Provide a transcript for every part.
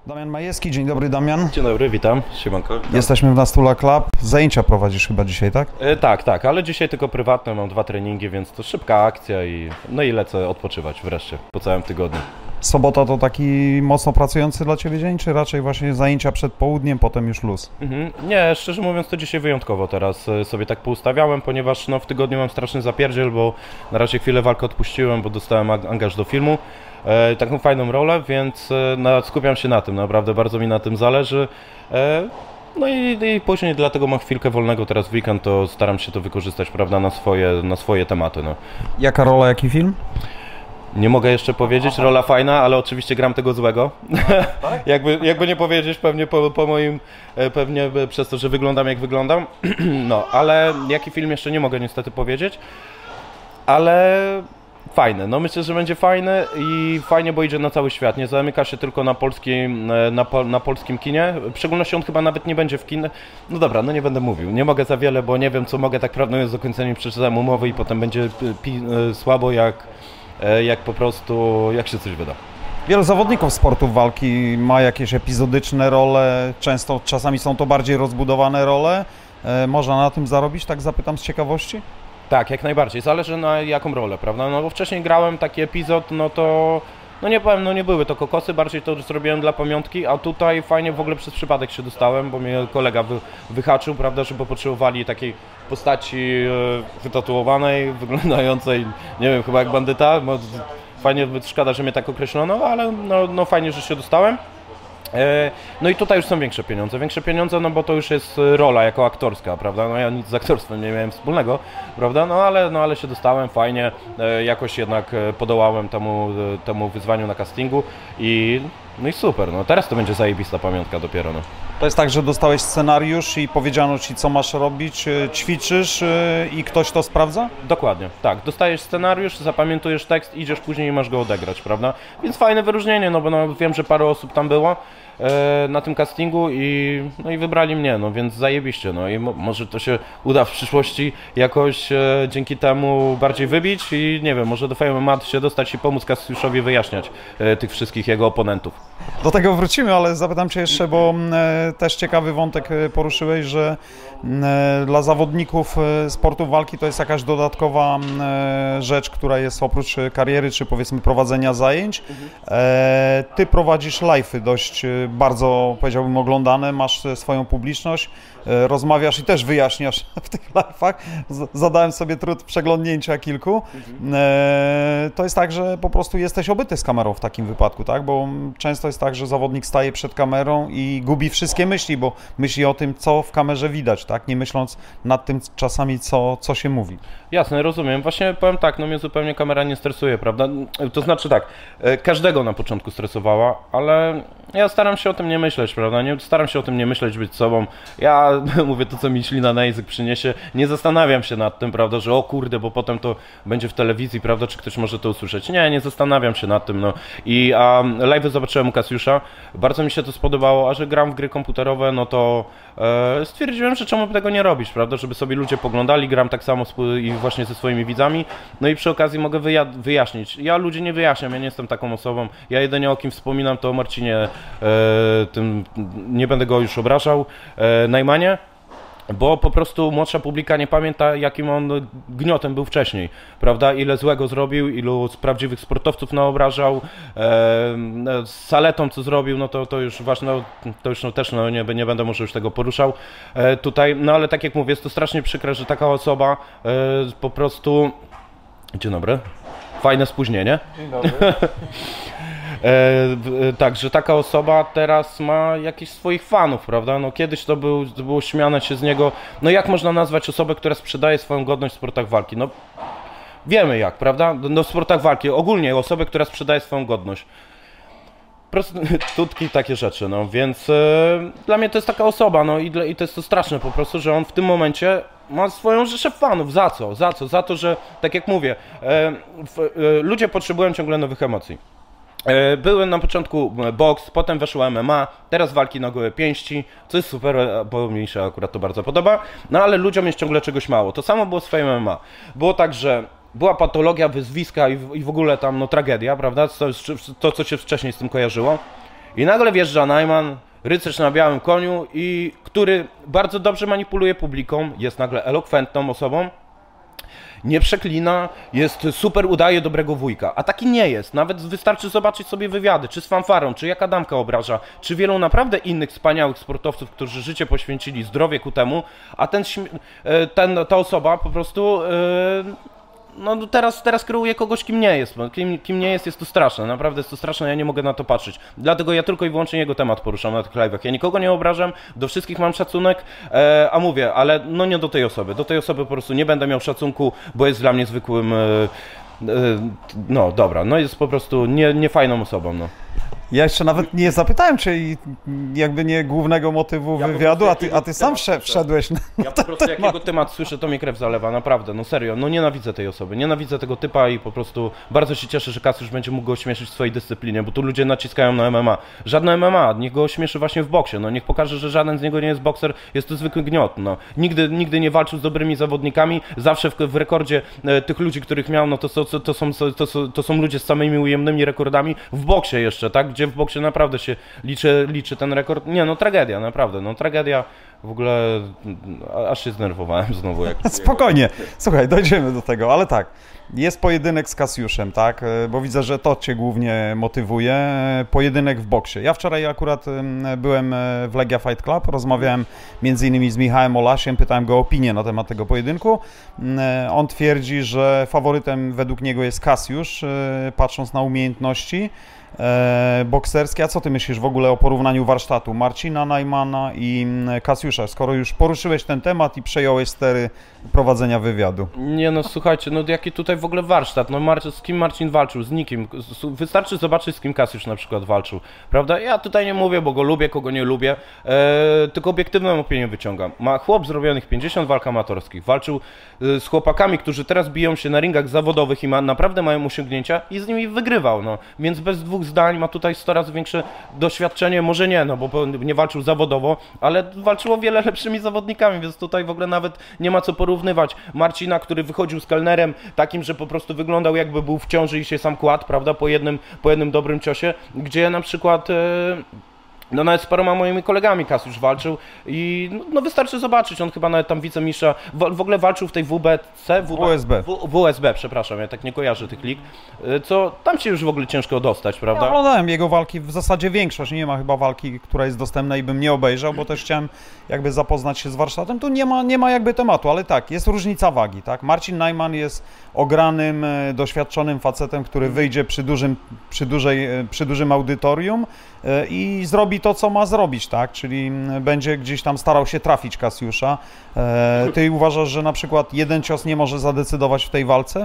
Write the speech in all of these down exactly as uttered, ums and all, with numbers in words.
Damian Majewski, dzień dobry Damian. Dzień dobry, witam, siemanko. Witam. Jesteśmy w Nastula Club, zajęcia prowadzisz chyba dzisiaj, tak? E, tak, tak, ale dzisiaj tylko prywatne, mam dwa treningi, więc to szybka akcja i no i lecę odpoczywać wreszcie po całym tygodniu. Sobota to taki mocno pracujący dla Ciebie dzień, czy raczej właśnie zajęcia przed południem, potem już luz? Mhm. Nie, szczerze mówiąc to dzisiaj wyjątkowo teraz sobie tak poustawiałem, ponieważ no, w tygodniu mam straszny zapierdziel, bo na razie chwilę walkę odpuściłem, bo dostałem angaż do filmu. E, taką fajną rolę, więc e, na, skupiam się na tym, naprawdę bardzo mi na tym zależy. E, no i, i później dlatego mam chwilkę wolnego teraz w weekend, to staram się to wykorzystać, prawda, na swoje, na swoje tematy. No. Jaka rola, jaki film? Nie mogę jeszcze powiedzieć, rola fajna, ale oczywiście gram tego złego. Tak? jakby, jakby nie powiedzieć, pewnie po, po moim, pewnie przez to, że wyglądam jak wyglądam. No, ale jaki film jeszcze nie mogę niestety powiedzieć, ale fajny, no myślę, że będzie fajny i fajnie, bo idzie na cały świat, nie zamyka się tylko na polskim, na, na polskim kinie, w szczególności on chyba nawet nie będzie w kinie, no dobra, no nie będę mówił, nie mogę za wiele, bo nie wiem co mogę, tak prawdą jest do końca, nie przeczytałem umowy i potem będzie pi, słabo jak, jak po prostu, jak się coś wyda. Wielu zawodników sportów walki ma jakieś epizodyczne role, często, czasami są to bardziej rozbudowane role, e, można na tym zarobić, tak zapytam z ciekawości? Tak, jak najbardziej. Zależy na jaką rolę, prawda? No bo wcześniej grałem taki epizod, no to no nie powiem, no nie były to kokosy, bardziej to zrobiłem dla pamiątki, a tutaj fajnie w ogóle przez przypadek się dostałem, bo mnie kolega wy, wyhaczył, prawda, że potrzebowali takiej postaci e, wytatuowanej, wyglądającej, nie wiem, chyba jak bandyta. Fajnie, szkoda, że mnie tak określono, ale no, no fajnie, że się dostałem. No i tutaj już są większe pieniądze, większe pieniądze, no bo to już jest rola jako aktorska, prawda, no ja nic z aktorstwem nie miałem wspólnego, prawda, no ale, no ale się dostałem, fajnie, jakoś jednak podołałem temu, temu wyzwaniu na castingu i no i super, no teraz to będzie zajebista pamiątka dopiero, no. To jest tak, że dostałeś scenariusz i powiedziano Ci, co masz robić, ćwiczysz i ktoś to sprawdza? Dokładnie, tak. Dostajesz scenariusz, zapamiętujesz tekst, idziesz później i masz go odegrać, prawda? Więc fajne wyróżnienie, no bo no, wiem, że parę osób tam było e, na tym castingu i, no i wybrali mnie, no więc zajebiście, no i mo może to się uda w przyszłości jakoś e, dzięki temu bardziej wybić i nie wiem, może do Fame M M A się dostać i pomóc Kasiuszowi wyjaśniać e, tych wszystkich jego oponentów. Do tego wrócimy, ale zapytam Cię jeszcze, bo e, też ciekawy wątek poruszyłeś, że e, dla zawodników sportu walki to jest jakaś dodatkowa e, rzecz, która jest oprócz kariery, czy powiedzmy prowadzenia zajęć. E, ty prowadzisz live'y dość bardzo, powiedziałbym, oglądane, masz swoją publiczność, e, rozmawiasz i też wyjaśniasz w tych live'ach. Zadałem sobie trud przeglądnięcia kilku. E, to jest tak, że po prostu jesteś obyty z kamerą w takim wypadku, tak? Bo często jest tak, że zawodnik staje przed kamerą i gubi wszystkie myśli, bo myśli o tym, co w kamerze widać, tak? Nie myśląc nad tym czasami, co, co się mówi. Jasne, rozumiem. Właśnie powiem tak, no mnie zupełnie kamera nie stresuje, prawda? To znaczy tak, każdego na początku stresowała, ale ja staram się o tym nie myśleć, prawda? Nie, staram się o tym nie myśleć, być sobą. Ja mówię to, co mi ślina na język przyniesie. Nie zastanawiam się nad tym, prawda, że o kurde, bo potem to będzie w telewizji, prawda, czy ktoś może to usłyszeć. Nie, nie zastanawiam się nad tym, no. I a live zobaczyłem u Kasiusza, bardzo mi się to spodobało, a że gram w gry komputerowe, no to e, stwierdziłem, że czemu by tego nie robić, prawda, żeby sobie ludzie poglądali, gram tak samo i właśnie ze swoimi widzami, no i przy okazji mogę wyja wyjaśnić. Ja ludzi nie wyjaśniam, ja nie jestem taką osobą, ja jedynie o kim wspominam, to o Marcinie, e, tym, nie będę go już obrażał, e, Najmanie, bo po prostu młodsza publika nie pamięta, jakim on gniotem był wcześniej, prawda? Ile złego zrobił, ilu z prawdziwych sportowców naobrażał, e, z Saletą co zrobił, no to, to już ważne, to już no, też no, nie, nie będę może już tego poruszał e, tutaj, no ale tak jak mówię, jest to strasznie przykre, że taka osoba e, po prostu... Dzień dobry. Fajne spóźnienie. Dzień dobry. E, tak, że taka osoba teraz ma jakichś swoich fanów, prawda? No kiedyś to, był, to było śmiane się z niego. No jak można nazwać osobę, która sprzedaje swoją godność w sportach walki? No wiemy jak, prawda? No w sportach walki, ogólnie osobę, która sprzedaje swoją godność. Prostytutki, takie rzeczy, no więc e, dla mnie to jest taka osoba, no i, dla, i to jest to straszne po prostu, że on w tym momencie ma swoją rzeszę fanów. Za co? Za co? Za to, że tak jak mówię, e, w, e, ludzie potrzebują ciągle nowych emocji. Były na początku boks, potem weszło M M A, teraz walki na gołe pięści, co jest super, bo mi się akurat to bardzo podoba, no ale ludziom jest ciągle czegoś mało. To samo było z Fame M M A. Było tak, że była patologia, wyzwiska i w, i w ogóle tam no tragedia, prawda, to, to co się wcześniej z tym kojarzyło. I nagle wjeżdża Najman, rycerz na białym koniu, i który bardzo dobrze manipuluje publiką, jest nagle elokwentną osobą, nie przeklina, jest super, udaje dobrego wujka, a taki nie jest. Nawet wystarczy zobaczyć sobie wywiady, czy z fanfarą, czy jak Adamka obraża, czy wielu naprawdę innych wspaniałych sportowców, którzy życie poświęcili, zdrowie ku temu, a ten, ten ta osoba po prostu... Yy, No teraz, teraz kreuje kogoś, kim nie jest. Kim, kim nie jest, jest to straszne. Naprawdę jest to straszne, ja nie mogę na to patrzeć. Dlatego ja tylko i wyłącznie jego temat poruszam na tych live'ach. Ja nikogo nie obrażam, do wszystkich mam szacunek, e, a mówię, ale no nie do tej osoby. Do tej osoby po prostu nie będę miał szacunku, bo jest dla mnie zwykłym... E, e, no dobra, no jest po prostu nie, niefajną osobą, no. Ja jeszcze nawet nie zapytałem, czy jakby nie głównego motywu ja wywiadu, a ty, a ty sam wszedł, wszedłeś na, Ja po prostu jak jego temat słyszę, to mnie krew zalewa, naprawdę, no serio, no nienawidzę tej osoby, nienawidzę tego typa i po prostu bardzo się cieszę, że Kasiusz będzie mógł go ośmieszyć w swojej dyscyplinie, bo tu ludzie naciskają na M M A. Żadne M M A, niech go ośmieszy właśnie w boksie, no niech pokaże, że żaden z niego nie jest bokser, jest to zwykły gniot, no. Nigdy, nigdy nie walczył z dobrymi zawodnikami, zawsze w, w rekordzie e, tych ludzi, których miał, no to, to, to, to, są, to, są, to są ludzie z samymi ujemnymi rekordami, w boksie jeszcze, tak, gdzie w boksie naprawdę się liczy, liczy ten rekord. Nie, no tragedia, naprawdę, no tragedia. W ogóle aż się zdenerwowałem znowu. Jak... Spokojnie, słuchaj, dojdziemy do tego, ale tak, jest pojedynek z Kasiuszem, tak, bo widzę, że to cię głównie motywuje, pojedynek w boksie. Ja wczoraj akurat byłem w Legia Fight Club, rozmawiałem między innymi z Michałem Olasiem, pytałem go o opinię na temat tego pojedynku. On twierdzi, że faworytem według niego jest Kasiusz, patrząc na umiejętności e, bokserskie. A co ty myślisz w ogóle o porównaniu warsztatu Marcina Najmana i Kasiusza, skoro już poruszyłeś ten temat i przejąłeś stery prowadzenia wywiadu? Nie no, słuchajcie, no jaki tutaj w ogóle warsztat, no Mar z kim Marcin walczył, z nikim, wystarczy zobaczyć, z kim Kasiusz na przykład walczył, prawda? Ja tutaj nie mówię, bo go lubię, kogo nie lubię, e, tylko obiektywną opinię wyciągam. Ma chłop zrobionych pięćdziesiąt walk amatorskich, walczył e, z chłopakami, którzy teraz biją się na ringach zawodowych i ma, naprawdę mają osiągnięcia i z nimi wygrywał, no. Więc bez dwóch zdań ma tutaj sto razy większe doświadczenie, może nie, no bo nie walczył zawodowo, ale walczył o wiele lepszymi zawodnikami, więc tutaj w ogóle nawet nie ma co porównywać Marcina, który wychodził z kelnerem takim, że po prostu wyglądał jakby był w ciąży i się sam kładł, prawda, po jednym, po jednym dobrym ciosie, gdzie na przykład... E, No nawet z paroma moimi kolegami Kasiusz walczył i no, no wystarczy zobaczyć, on chyba nawet tam wicemistrza, w, w ogóle walczył w tej W B C, W S B. W, W S B, przepraszam, ja tak nie kojarzę tych lig, co tam się już w ogóle ciężko dostać, prawda? Ja oglądałem jego walki, w zasadzie większość, nie ma chyba walki, która jest dostępna i bym nie obejrzał, bo też chciałem jakby zapoznać się z warsztatem, tu nie ma, nie ma jakby tematu, ale tak, jest różnica wagi, tak? Marcin Najman jest ogranym, doświadczonym facetem, który wyjdzie przy dużym, przy dużej, przy dużym audytorium i zrobi to, co ma zrobić, tak? Czyli będzie gdzieś tam starał się trafić Kasiusza. Ty uważasz, że na przykład jeden cios nie może zadecydować w tej walce?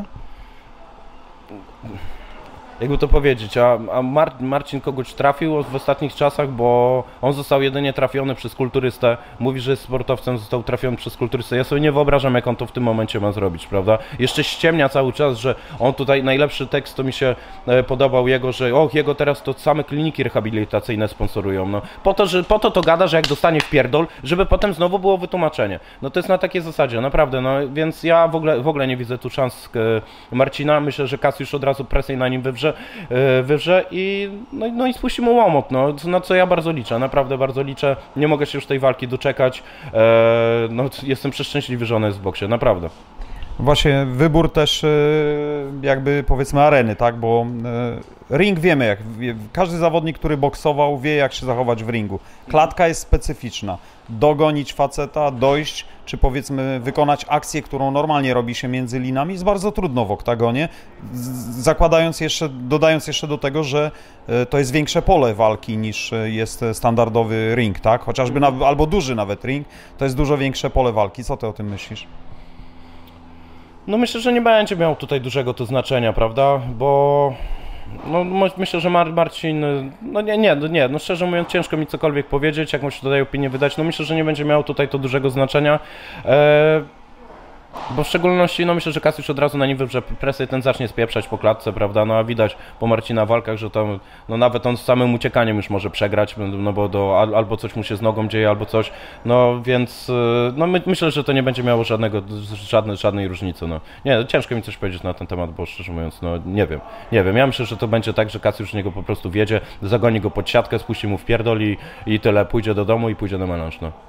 Jakby to powiedzieć, a, a Mar Marcin kogoś trafił w ostatnich czasach, bo on został jedynie trafiony przez kulturystę, mówi, że jest sportowcem, został trafiony przez kulturystę. Ja sobie nie wyobrażam, jak on to w tym momencie ma zrobić, prawda? Jeszcze ściemnia cały czas, że on tutaj, najlepszy tekst to mi się e, podobał jego, że och, jego teraz to same kliniki rehabilitacyjne sponsorują, no. Po to, że, po to to gada, że jak dostanie w pierdol, żeby potem znowu było wytłumaczenie. No to jest na takiej zasadzie, naprawdę, no więc ja w ogóle, w ogóle nie widzę tu szans e, Marcina, myślę, że Kasiusz od razu presję na nim wywrze, wywrze i, no, no i spuści mu łomot, no, na co ja bardzo liczę, naprawdę bardzo liczę, nie mogę się już tej walki doczekać, e, no, jestem przeszczęśliwy, że ona jest w boksie, naprawdę. Właśnie wybór też jakby powiedzmy areny, tak, bo ring wiemy, jak każdy zawodnik, który boksował, wie, jak się zachować w ringu. Klatka jest specyficzna. Dogonić faceta, dojść, czy powiedzmy wykonać akcję, którą normalnie robi się między linami, jest bardzo trudno w oktagonie, zakładając jeszcze, dodając jeszcze do tego, że to jest większe pole walki niż jest standardowy ring, tak, chociażby na, albo duży nawet ring, to jest dużo większe pole walki. Co ty o tym myślisz? No myślę, że nie będzie miał tutaj dużego to znaczenia, prawda, bo no, myślę, że Mar Marcin, no nie, nie, no nie, no szczerze mówiąc ciężko mi cokolwiek powiedzieć, jakąś tutaj opinię wydać, no myślę, że nie będzie miał tutaj to dużego znaczenia. E Bo w szczególności, no myślę, że Kasiusz od razu na nim wyprze presję, ten zacznie spieprzać po klatce, prawda, no a widać po Marcina walkach, że tam, no nawet on z samym uciekaniem już może przegrać, no bo do, albo coś mu się z nogą dzieje, albo coś, no więc, no my, myślę, że to nie będzie miało żadnego, żadnej, żadnej różnicy, no. Nie, ciężko mi coś powiedzieć na ten temat, bo szczerze mówiąc, no nie wiem, nie wiem, ja myślę, że to będzie tak, że Kasiusz niego po prostu wiedzie, zagoni go pod siatkę, spuści mu w pierdol i, i tyle, pójdzie do domu i pójdzie na melanż, no.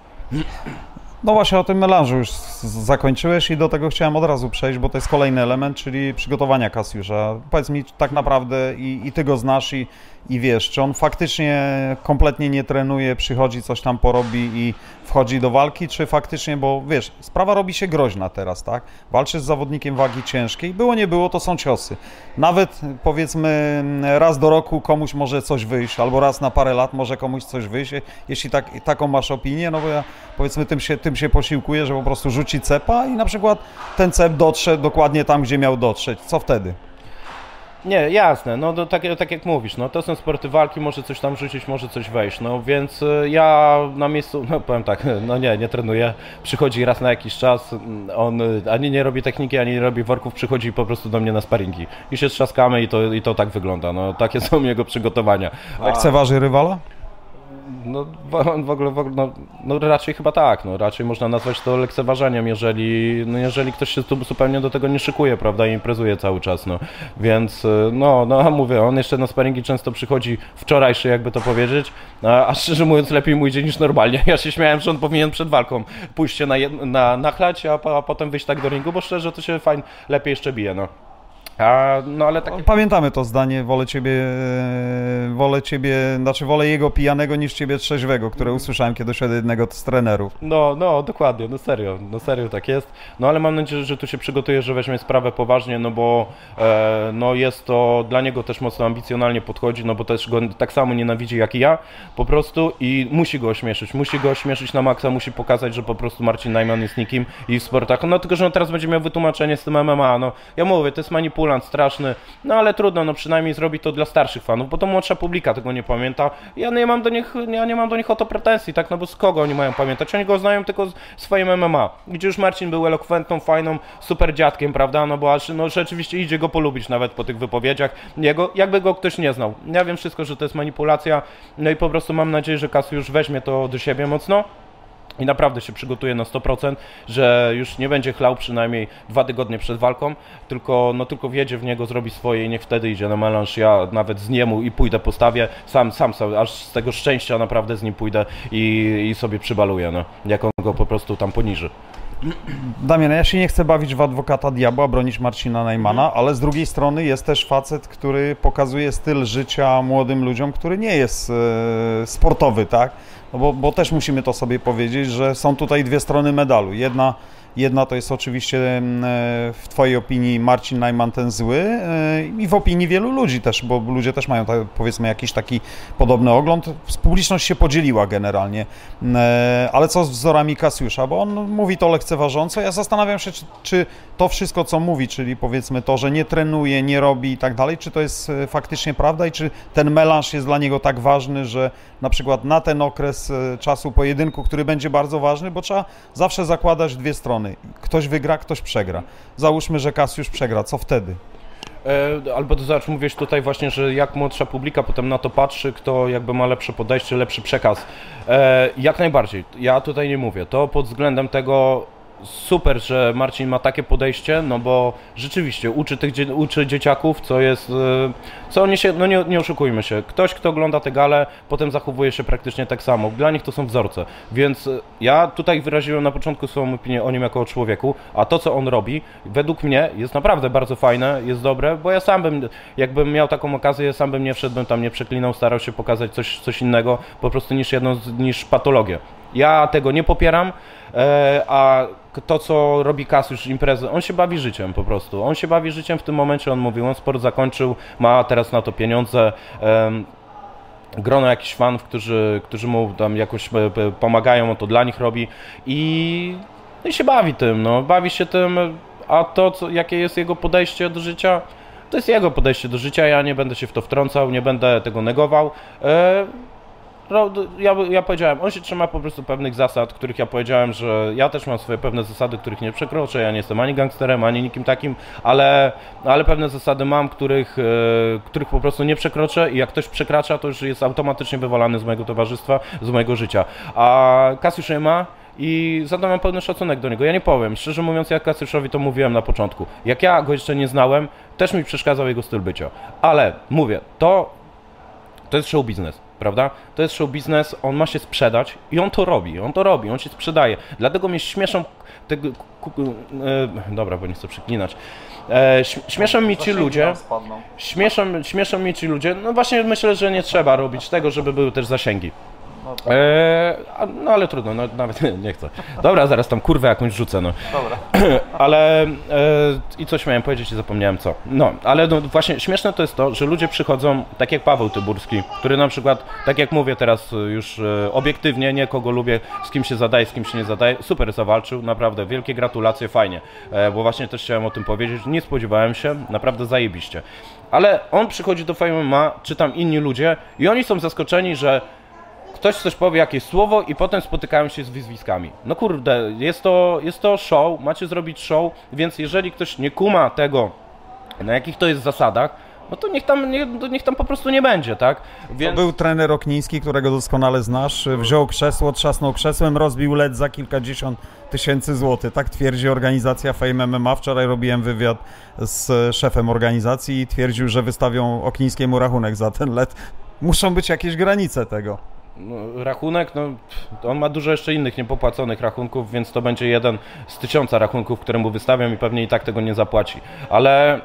No właśnie o tym melanżu już zakończyłeś i do tego chciałem od razu przejść, bo to jest kolejny element, czyli przygotowania Kasiusza. Powiedz mi tak naprawdę i, i ty go znasz i, i wiesz, czy on faktycznie kompletnie nie trenuje, przychodzi, coś tam porobi i wchodzi do walki, czy faktycznie, bo wiesz, sprawa robi się groźna teraz, tak? Walczysz z zawodnikiem wagi ciężkiej, było nie było, to są ciosy. Nawet powiedzmy raz do roku komuś może coś wyjść, albo raz na parę lat może komuś coś wyjść, jeśli tak, taką masz opinię, no bo ja powiedzmy tym się, tym się posiłkuję, że po prostu rzuci cepa i na przykład ten cep dotrze dokładnie tam, gdzie miał dotrzeć. Co wtedy? Nie, jasne, no to tak, tak jak mówisz, no to są sporty walki, może coś tam rzucić, może coś wejść, no więc ja na miejscu, no powiem tak, no nie, nie trenuję, przychodzi raz na jakiś czas, on ani nie robi techniki, ani nie robi worków, przychodzi po prostu do mnie na sparingi i się trzaskamy i to, i to tak wygląda, no takie są jego przygotowania. Lekceważy rywala? No w ogóle, w ogóle no, no raczej chyba tak, no raczej można nazwać to lekceważeniem, jeżeli, no jeżeli ktoś się tu zupełnie do tego nie szykuje, prawda, i imprezuje cały czas, no, więc no, no mówię, on jeszcze na sparingi często przychodzi wczorajszy, jakby to powiedzieć, a, a szczerze mówiąc lepiej mu idzie niż normalnie, ja się śmiałem, że on powinien przed walką pójść się na, na, nachlać, a, a potem wyjść tak do ringu, bo szczerze to się fajnie, lepiej jeszcze bije, no. A, no ale tak... Pamiętamy to zdanie, wolę ciebie, wolę ciebie, znaczy wolę jego pijanego niż ciebie trzeźwego, które usłyszałem kiedyś od jednego z trenerów. No, no, dokładnie, no serio, no serio tak jest. No ale mam nadzieję, że tu się przygotuje, że weźmie sprawę poważnie, no bo e, no jest to, dla niego też mocno ambicjonalnie podchodzi, no bo też go tak samo nienawidzi jak i ja, po prostu i musi go ośmieszyć, musi go ośmieszyć na maksa, musi pokazać, że po prostu Marcin Najman jest nikim i w sportach, no tylko, że on teraz będzie miał wytłumaczenie z tym M M A, no ja mówię, to jest manipulacja, straszny, no ale trudno, no przynajmniej zrobi to dla starszych fanów, bo to młodsza publika tego nie pamięta. Ja nie mam do nich, ja nie mam do nich o to pretensji, tak, no bo z kogo oni mają pamiętać? Oni go znają tylko z swoim M M A, gdzie już Marcin był elokwentną, fajną, super dziadkiem, prawda, no bo aż, no rzeczywiście idzie go polubić nawet po tych wypowiedziach, jego, jakby go ktoś nie znał. Ja wiem wszystko, że to jest manipulacja, no i po prostu mam nadzieję, że Kasiusz już weźmie to do siebie mocno. I naprawdę się przygotuje na sto procent, że już nie będzie chlał przynajmniej dwa tygodnie przed walką, tylko, no, tylko wjedzie w niego, zrobi swoje i niech wtedy idzie na melanż. Ja nawet z niemu i pójdę postawię, sam, sam sobie, aż z tego szczęścia naprawdę z nim pójdę i, i sobie przybaluję, no, jak on go po prostu tam poniży. Damian, ja się nie chcę bawić w adwokata diabła, bronić Marcina Najmana, ale z drugiej strony jest też facet, który pokazuje styl życia młodym ludziom, który nie jest e, sportowy, tak? No bo, bo też musimy to sobie powiedzieć, że są tutaj dwie strony medalu. Jedna, jedna to jest oczywiście w twojej opinii Marcin Najman ten zły i w opinii wielu ludzi też, bo ludzie też mają powiedzmy jakiś taki podobny ogląd. Publiczność się podzieliła generalnie, ale co z wzorami Kasiusza, bo on mówi to lekceważąco. Ja zastanawiam się, czy, czy to wszystko, co mówi, czyli powiedzmy to, że nie trenuje, nie robi i tak dalej, czy to jest faktycznie prawda i czy ten melanż jest dla niego tak ważny, że na przykład na ten okres czasu pojedynku, który będzie bardzo ważny, bo trzeba zawsze zakładać dwie strony. Ktoś wygra, ktoś przegra. Załóżmy, że Kasiusz przegra. Co wtedy? E, albo to zobacz, mówisz tutaj właśnie, że jak młodsza publika potem na to patrzy, kto jakby ma lepsze podejście, lepszy przekaz. E, jak najbardziej. Ja tutaj nie mówię. To pod względem tego super, że Marcin ma takie podejście, no bo rzeczywiście uczy tych dzie uczy dzieciaków, co jest, co oni się, no nie, nie oszukujmy się, ktoś, kto ogląda te gale, potem zachowuje się praktycznie tak samo, dla nich to są wzorce, więc ja tutaj wyraziłem na początku swoją opinię o nim jako o człowieku, a to, co on robi, według mnie jest naprawdę bardzo fajne, jest dobre, bo ja sam bym, jakbym miał taką okazję, sam bym nie wszedł, bym tam nie przeklinał, starał się pokazać coś, coś innego, po prostu niż jedną, niż patologię. Ja tego nie popieram, a to, co robi Kasiusz imprezy, on się bawi życiem po prostu. On się bawi życiem w tym momencie, on mówił, on sport zakończył, ma teraz na to pieniądze, grono jakichś fanów, którzy, którzy mu tam jakoś pomagają, on to dla nich robi i, i się bawi tym, no, bawi się tym, a to, co, jakie jest jego podejście do życia, to jest jego podejście do życia, ja nie będę się w to wtrącał, nie będę tego negował. ja, ja powiedziałem, on się trzyma po prostu pewnych zasad, których ja powiedziałem, że ja też mam swoje pewne zasady, których nie przekroczę, ja nie jestem ani gangsterem, ani nikim takim, ale, ale pewne zasady mam, których, e, których po prostu nie przekroczę i jak ktoś przekracza, to już jest automatycznie wywalany z mojego towarzystwa, z mojego życia. A Kasiusz je ma i za to mam pełny szacunek do niego. Ja nie powiem, szczerze mówiąc, jak Kasiuszowi to mówiłem na początku. Jak ja go jeszcze nie znałem, też mi przeszkadzał jego styl bycia. Ale mówię, to, to jest show biznes. Prawda? To jest show biznes, on ma się sprzedać i on to robi, on to robi, on się sprzedaje. Dlatego mnie śmieszą tego, e, dobra, bo nie chcę przeklinać. E, śmieszą mi ci ludzie, śmieszą, śmieszą mi ci ludzie, no właśnie myślę, że nie trzeba robić tego, żeby były też zasięgi. E, no ale trudno, no, nawet nie chcę. Dobra, zaraz tam kurwę jakąś rzucę, no. Dobra. Ale e, i coś miałem powiedzieć i zapomniałem co. No, ale no, właśnie śmieszne to jest to, że ludzie przychodzą, tak jak Paweł Tyburski, który na przykład, tak jak mówię teraz już e, obiektywnie, nie kogo lubię, z kim się zadaje, z kim się nie zadaje, super zawalczył, naprawdę, wielkie gratulacje, fajnie, e, bo właśnie też chciałem o tym powiedzieć, nie spodziewałem się, naprawdę zajebiście. Ale on przychodzi do Fame M M A, czy tam inni ludzie i oni są zaskoczeni, że ktoś coś powie, jakieś słowo i potem spotykają się z wyzwiskami. No kurde, jest to, jest to show, macie zrobić show, więc jeżeli ktoś nie kuma tego, na jakich to jest zasadach, no to niech tam, nie, niech tam po prostu nie będzie, tak? Więc... To był trener Okniński, którego doskonale znasz, wziął krzesło, trzasnął krzesłem, rozbił L E D za kilkadziesiąt tysięcy złotych, tak twierdzi organizacja Fame M M A. Wczoraj robiłem wywiad z szefem organizacji i twierdził, że wystawią Oknińskiemu rachunek za ten L E D. Muszą być jakieś granice tego. No, rachunek, no on ma dużo jeszcze innych niepopłaconych rachunków, więc to będzie jeden z tysiąca rachunków, które mu wystawiam i pewnie i tak tego nie zapłaci. Ale,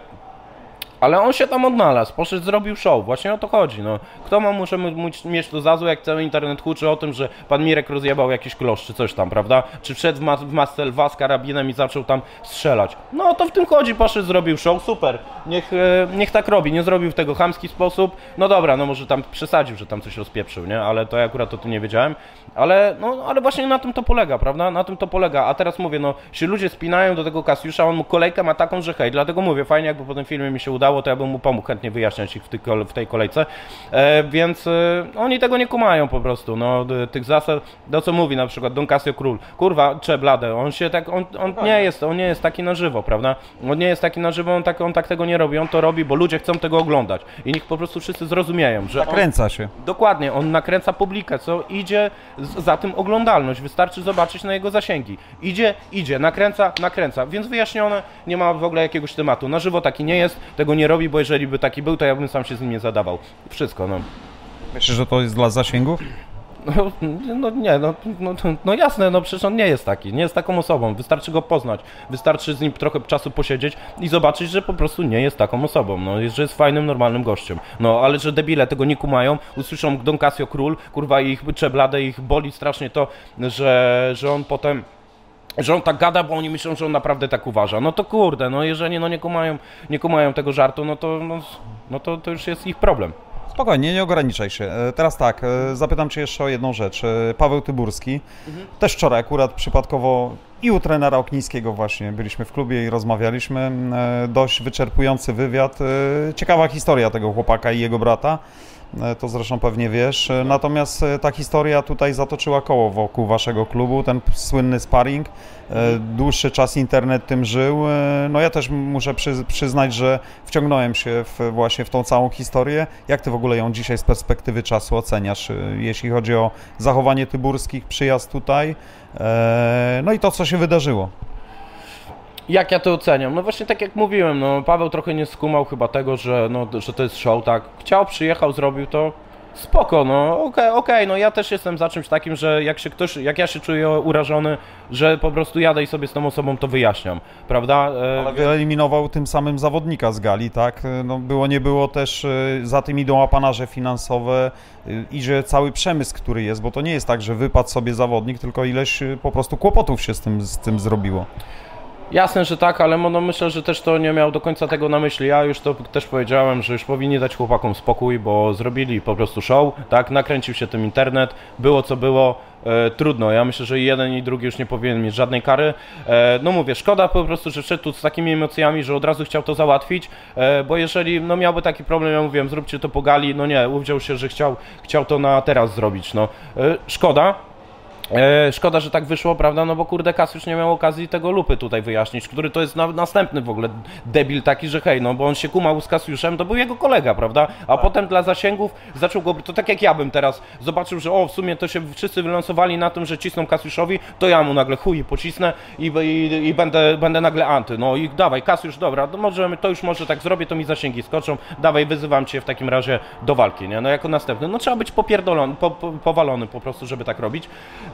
ale on się tam odnalazł, poszedł, zrobił show, właśnie o to chodzi. No. Kto ma, może mieć to za złe, jak cały internet huczy o tym, że pan Mirek rozjebał jakiś klosz czy coś tam, prawda? Czy wszedł w, ma w masce lwa z karabinem i zaczął tam strzelać. No to w tym chodzi, poszedł, zrobił show, super. Niech, e, niech tak robi, nie zrobił w tego chamski sposób. No dobra, no może tam przesadził, że tam coś rozpieprzył, nie? Ale to ja akurat o tym nie wiedziałem. Ale, no, ale właśnie na tym to polega, prawda? Na tym to polega. A teraz mówię, no, się ludzie spinają do tego Kasiusza, on mu kolejkę ma taką, że hej, dlatego mówię, fajnie jakby po tym filmie mi się udało, to ja bym mu pomógł chętnie wyjaśniać ich w, ty w tej kolejce. E, więc e, oni tego nie kumają po prostu, no, tych zasad, to co mówi na przykład Don Casio Król. Kurwa, cze blade, on się tak, on, on nie jest, on nie jest taki na żywo, prawda? On nie jest taki na żywo, on tak, on tak tego nie robi, on to robi, bo ludzie chcą tego oglądać. I niech po prostu wszyscy zrozumieją, że nakręca się. Dokładnie, on nakręca publikę, co idzie za tym oglądalność, wystarczy zobaczyć na jego zasięgi. Idzie, idzie, nakręca, nakręca, więc wyjaśnione, nie ma w ogóle jakiegoś tematu. Na żywo taki nie jest, tego nie robi, bo jeżeli by taki był, to ja bym sam się z nim nie zadawał. Wszystko, no. Myślisz, że to jest dla zasięgów? No, no nie, no, no, no jasne, no przecież on nie jest taki, nie jest taką osobą, wystarczy go poznać, wystarczy z nim trochę czasu posiedzieć i zobaczyć, że po prostu nie jest taką osobą, no, że jest fajnym, normalnym gościem, no, ale że debile tego nie kumają, usłyszą Don Casio Król, kurwa, ich czeblade, ich boli strasznie to, że, że on potem... że on tak gada, bo oni myślą, że on naprawdę tak uważa. No to kurde, no jeżeli no nie kumają, nie kumają tego żartu, no to, no, no to, to już jest ich problem. Spokojnie, nie ograniczaj się. Teraz tak, zapytam Cię jeszcze o jedną rzecz. Paweł Tyburski, mhm. też wczoraj akurat przypadkowo i u trenera Oknińskiego właśnie byliśmy w klubie i rozmawialiśmy. Dość wyczerpujący wywiad. Ciekawa historia tego chłopaka i jego brata. To zresztą pewnie wiesz. Natomiast ta historia tutaj zatoczyła koło wokół waszego klubu, ten słynny sparring. Dłuższy czas internet tym żył. No ja też muszę przyznać, że wciągnąłem się w, właśnie w tą całą historię. Jak ty w ogóle ją dzisiaj z perspektywy czasu oceniasz, jeśli chodzi o zachowanie Tyburskich, przyjazd tutaj, no i to, co się wydarzyło? Jak ja to oceniam? No właśnie tak jak mówiłem, no Paweł trochę nie skumał chyba tego, że, no, że to jest show, tak? Chciał, przyjechał, zrobił to, spoko, no okej, okay, okej, okay. No ja też jestem za czymś takim, że jak się ktoś, jak ja się czuję urażony, że po prostu jadę i sobie z tą osobą to wyjaśniam, prawda? Ale wyeliminował tym samym zawodnika z gali, tak? No było nie było też, za tym idą apanaże finansowe, idzie cały przemysł, który jest, bo to nie jest tak, że wypadł sobie zawodnik, tylko ileś po prostu kłopotów się z tym, z tym zrobiło. Jasne, że tak, ale no myślę, że też to nie miał do końca tego na myśli. Ja już to też powiedziałem, że już powinni dać chłopakom spokój, bo zrobili po prostu show, tak? Nakręcił się tym internet, było co było, e, trudno. Ja myślę, że jeden i drugi już nie powinien mieć żadnej kary. E, no mówię, szkoda po prostu, że wszedł tu z takimi emocjami, że od razu chciał to załatwić, e, bo jeżeli no miałby taki problem, ja mówiłem, zróbcie to po gali, no nie, uwziął się, że chciał, chciał to na teraz zrobić, no. E, szkoda. E, szkoda, że tak wyszło, prawda, no bo kurde, Kasiusz nie miał okazji tego Lupy tutaj wyjaśnić, który to jest na, następny w ogóle debil taki, że hej, no bo on się kumał z Kasiuszem, to był jego kolega, prawda, a potem dla zasięgów zaczął go, to tak jak ja bym teraz zobaczył, że o, w sumie to się wszyscy wylansowali na tym, że cisną Kasiuszowi, to ja mu nagle chuj pocisnę i, i, i będę, będę nagle anty, no i dawaj, Kasiusz, dobra, to, może, to już może tak zrobię, to mi zasięgi skoczą, dawaj, wyzywam cię w takim razie do walki, nie, no jako następny, no trzeba być popierdolony, po, po, powalony po prostu, żeby tak robić.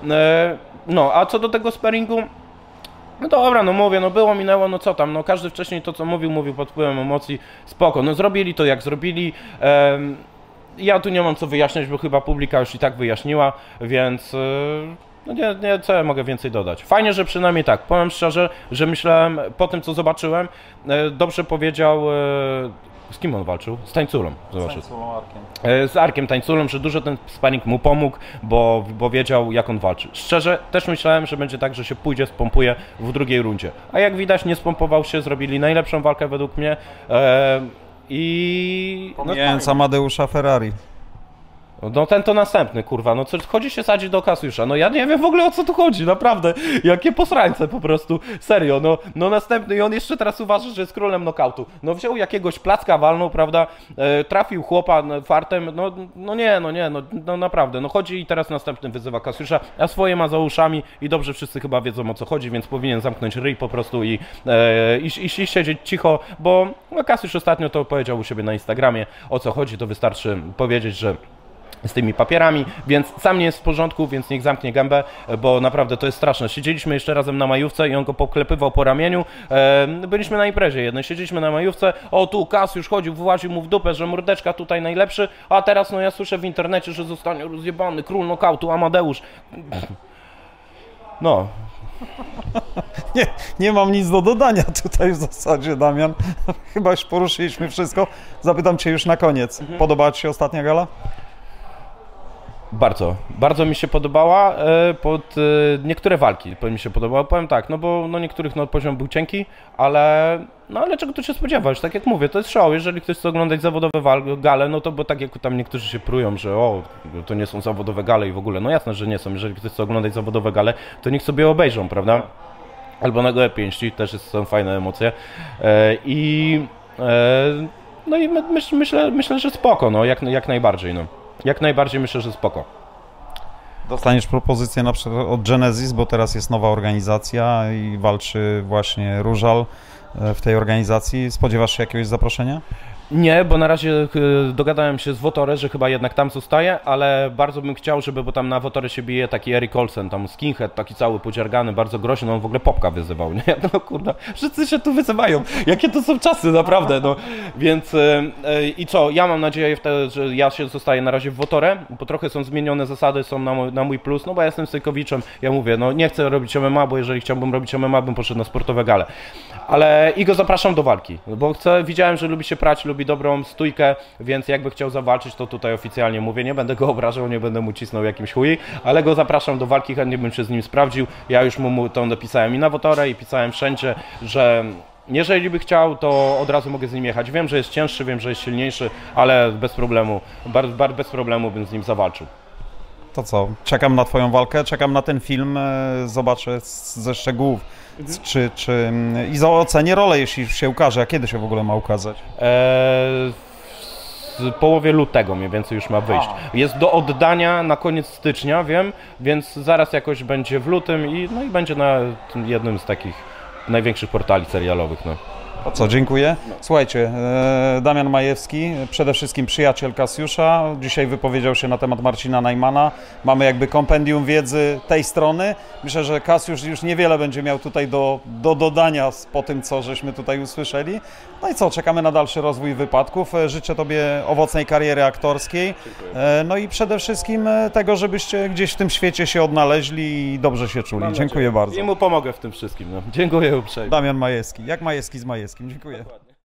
No, a co do tego sparingu, no dobra, no mówię, no było, minęło, no co tam, no każdy wcześniej to co mówił, mówił pod wpływem emocji, spoko, no zrobili to jak zrobili, ehm, ja tu nie mam co wyjaśniać, bo chyba publika już i tak wyjaśniła, więc no nie, nie, co ja mogę więcej dodać. Fajnie, że przynajmniej tak, powiem szczerze, że myślałem, po tym co zobaczyłem, dobrze powiedział, z kim on walczył? Z Tańculą. Z Tańculą, Arkiem. Z Arkiem Tańculą, że dużo ten sparring mu pomógł, bo, bo wiedział jak on walczy. Szczerze, też myślałem, że będzie tak, że się pójdzie, spompuje w drugiej rundzie. A jak widać, nie spompował się, zrobili najlepszą walkę według mnie. E, I... Pomijając no, Amadeusza Ferrari. No ten to następny, kurwa, no co, chodzi się sadzić do Kasiusza, no ja nie wiem w ogóle o co tu chodzi, naprawdę, jakie posrańce po prostu, serio, no, no następny i on jeszcze teraz uważa, że jest królem knockoutu, no wziął jakiegoś placka, walnął, prawda, e, trafił chłopa fartem, no, no nie, no nie, no, no naprawdę, no chodzi i teraz następny wyzywa Kasiusza, a swoje ma za uszami i dobrze wszyscy chyba wiedzą o co chodzi, więc powinien zamknąć ryj po prostu i, e, i, i, i siedzieć cicho, bo no, Kasiusz ostatnio to powiedział u siebie na Instagramie, o co chodzi, to wystarczy powiedzieć, że z tymi papierami, więc sam nie jest w porządku, więc niech zamknie gębę, bo naprawdę to jest straszne. Siedzieliśmy jeszcze razem na majówce i on go poklepywał po ramieniu. Byliśmy na imprezie jednej, siedzieliśmy na majówce, o tu Kasiusz chodził, wyłaził mu w dupę, że mordeczka tutaj najlepszy, a teraz no ja słyszę w internecie, że zostanie rozjebany król knockoutu Amadeusz. No. Nie, nie mam nic do dodania tutaj w zasadzie, Damian. Chyba już poruszyliśmy wszystko. Zapytam cię już na koniec. Mhm. Podobała ci się ostatnia gala? Bardzo, bardzo mi się podobała, pod niektóre walki mi się podobały, powiem tak, no bo no niektórych no, poziom był cienki, ale no ale czego tu się spodziewać, tak jak mówię, to jest show, jeżeli ktoś chce oglądać zawodowe gale, no to bo tak jak tam niektórzy się prują, że o, to nie są zawodowe gale i w ogóle, no jasne, że nie są, jeżeli ktoś chce oglądać zawodowe gale, to niech sobie obejrzą, prawda, albo na gołe pięści, też jest, są fajne emocje i no i myśl, myślę, myślę, że spoko, no jak, jak najbardziej, no. Jak najbardziej myślę, że spoko. Dostaniesz propozycję na przykład od Genesis, bo teraz jest nowa organizacja i walczy właśnie Różal w tej organizacji. Spodziewasz się jakiegoś zaproszenia? Nie, bo na razie dogadałem się z Wotore, że chyba jednak tam zostaje, ale bardzo bym chciał, żeby, bo tam na Wotore się bije taki Eric Olsen, tam skinhead, taki cały podziergany, bardzo groźny, on w ogóle Popka wyzywał, nie? No kurwa, wszyscy się tu wyzywają, jakie to są czasy, naprawdę, no. Więc yy, i co, ja mam nadzieję wtedy, że ja się zostaję na razie w Wotore, bo trochę są zmienione zasady, są na mój, na mój plus, no bo ja jestem Stojkowiczem, ja mówię, no nie chcę robić M M A, bo jeżeli chciałbym robić M M A, bym poszedł na sportowe gale. Ale i go zapraszam do walki, bo chcę, widziałem, że lubi się prać, lubi dobrą stójkę, więc jakby chciał zawalczyć, to tutaj oficjalnie mówię, nie będę go obrażał, nie będę mu cisnął jakimś chuj, ale go zapraszam do walki, chętnie bym się z nim sprawdził. Ja już mu, mu to napisałem i na Wotore, i pisałem wszędzie, że jeżeli by chciał, to od razu mogę z nim jechać. Wiem, że jest cięższy, wiem, że jest silniejszy, ale bez problemu, bar, bar, bez problemu bym z nim zawalczył. To co, czekam na twoją walkę, czekam na ten film, zobaczę ze szczegółów. Mhm. Czy, czy, i ocenię rolę, jeśli się ukaże, a kiedy się w ogóle ma ukazać? Eee, w połowie lutego mniej więcej już ma wyjść. A. Jest do oddania na koniec stycznia, wiem, więc zaraz jakoś będzie w lutym i, no i będzie na jednym z takich największych portali serialowych. No. To co, dziękuję. Słuchajcie, e, Damian Majewski, przede wszystkim przyjaciel Kasiusza, dzisiaj wypowiedział się na temat Marcina Najmana. Mamy jakby kompendium wiedzy tej strony. Myślę, że Kasiusz już niewiele będzie miał tutaj do, do dodania po tym, co żeśmy tutaj usłyszeli. No i co, czekamy na dalszy rozwój wypadków. E, Życzę Tobie owocnej kariery aktorskiej. E, no i przede wszystkim e, tego, żebyście gdzieś w tym świecie się odnaleźli i dobrze się czuli. Mam Dziękuję nadzieję. bardzo. I mu pomogę w tym wszystkim. No. Dziękuję uprzejmie. Damian Majewski. Jak Majewski z Majewskim? Dziękuję. Dokładnie.